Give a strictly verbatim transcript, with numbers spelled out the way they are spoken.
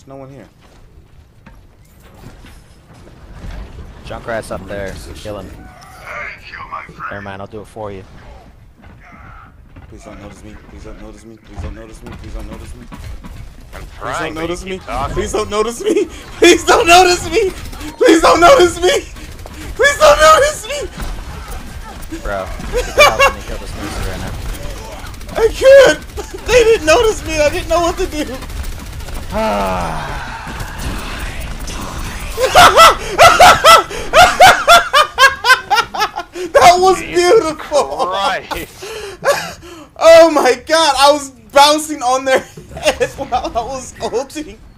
There's no one here. Junkrat's up there. Kill him. Never mind, I'll do it for you. Please don't notice me. Please don't notice me. Please don't notice me. Please don't notice me. I'm Please trying, don't notice me. talking. Please don't notice me. Please don't notice me. Please don't notice me. Please don't notice me. Bro, get the help me kill this monster right now. I can't. They didn't notice me. I didn't know what to do. That was beautiful. Right. Oh my god, I was bouncing on their head while I was ulting.